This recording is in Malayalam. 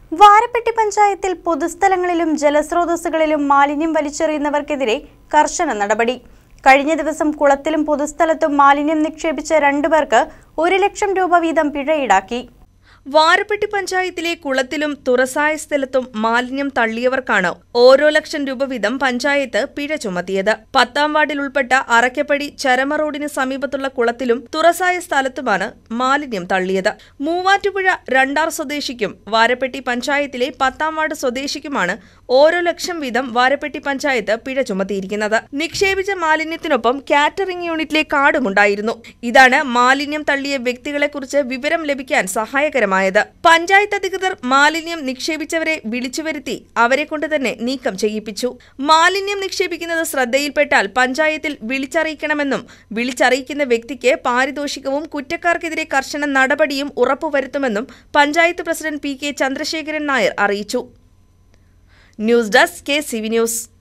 വാരപ്പെട്ടി പഞ്ചായത്തിൽ പൊതുസ്ഥലങ്ങളിലും ജലസ്രോതസ്സുകളിലും മാലിന്യം വലിച്ചെറിയുന്നവർക്കെതിരെ കർശന നടപടി. കഴിഞ്ഞ ദിവസം കുളത്തിലും പൊതുസ്ഥലത്തും മാലിന്യം നിക്ഷേപിച്ച 2 പേർക്ക് 1 ലക്ഷം രൂപ വീതം പിഴ ഈടാക്കി. വാരപ്പെട്ടി പഞ്ചായത്തിലെ കുളത്തിലും തുറസായ സ്ഥലത്തും മാലിന്യം തള്ളിയവർക്കാണ് ഓരോ ലക്ഷം രൂപ വീതം പഞ്ചായത്ത് പിഴ ചുമത്തിയത്. 10ാം വാർഡിൽ ഉൾപ്പെട്ട അറക്കപ്പടി ചരമ റോഡിന് സമീപത്തുള്ള കുളത്തിലും തുറസായ സ്ഥലത്തുമാണ് മാലിന്യം തള്ളിയത്. മൂവാറ്റുപുഴ രണ്ടാർ സ്വദേശിക്കും വാരപ്പെട്ടി പഞ്ചായത്തിലെ 10ാം വാർഡ് സ്വദേശിക്കുമാണ് ഓരോ ലക്ഷം വീതം വാരപ്പെട്ടി പഞ്ചായത്ത് പിഴ ചുമത്തിയിരിക്കുന്നത്. നിക്ഷേപിച്ച മാലിന്യത്തിനൊപ്പം കാറ്ററിംഗ് യൂണിറ്റിലെ കാർഡുമുണ്ടായിരുന്നു. ഇതാണ് മാലിന്യം തള്ളിയ വ്യക്തികളെക്കുറിച്ച് വിവരം ലഭിക്കാൻ സഹായകരമായത്. പഞ്ചായത്ത് അധികൃതർ മാലിന്യം നിക്ഷേപിച്ചവരെ വിളിച്ചുവരുത്തി അവരെ കൊണ്ട് തന്നെ നീക്കം ചെയ്യിപ്പിച്ചു. മാലിന്യം നിക്ഷേപിക്കുന്നത് ശ്രദ്ധയിൽപ്പെട്ടാൽ പഞ്ചായത്തിൽ വിളിച്ചറിയിക്കണമെന്നും വിളിച്ചറിയിക്കുന്ന വ്യക്തിക്ക് പാരിതോഷികവും കുറ്റക്കാർക്കെതിരെ കർശന നടപടിയും ഉറപ്പുവരുത്തുമെന്നും പഞ്ചായത്ത് പ്രസിഡന്റ് പി.കെ. ചന്ദ്രശേഖരൻ നായർ അറിയിച്ചു. News desk KCV news.